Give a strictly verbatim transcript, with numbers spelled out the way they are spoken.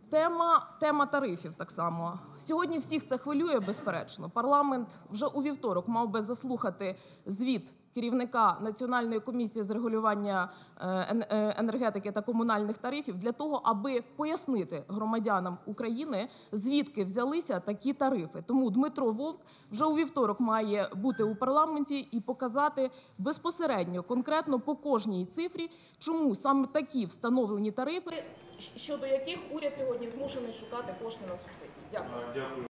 Тема, тема тарифів так само. Сьогодні всіх це хвилює, безперечно. Парламент вже у вівторок мав би заслухати звіт керівника Національної комісії з регулювання енергетики та комунальних тарифів для того, аби пояснити громадянам України, звідки взялися такі тарифи. Тому Дмитро Вовк вже у вівторок має бути у парламенті і показати безпосередньо, конкретно по кожній цифрі, чому саме такі встановлені тарифи, щодо яких уряд сьогодні змушений шукати кошти на субсидії. Дякую.